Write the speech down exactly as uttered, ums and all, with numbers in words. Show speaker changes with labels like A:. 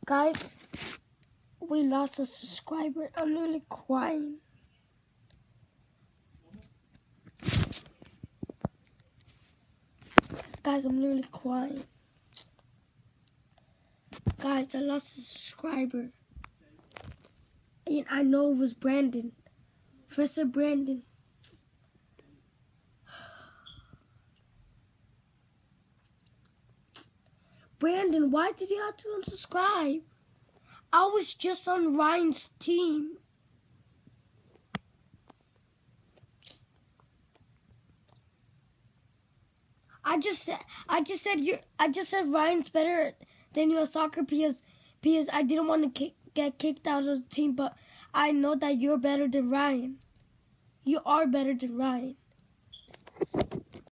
A: Guys, we lost a subscriber. I'm really crying. Guys, I'm literally crying. Guys, I lost a subscriber. And I know it was Brandon. Professor Brandon. Brandon, why did you have to unsubscribe? I was just on Ryan's team. I just said I just said you I just said Ryan's better than you at soccer because because I didn't want to kick, get kicked out of the team, but I know that you're better than Ryan. You are better than Ryan.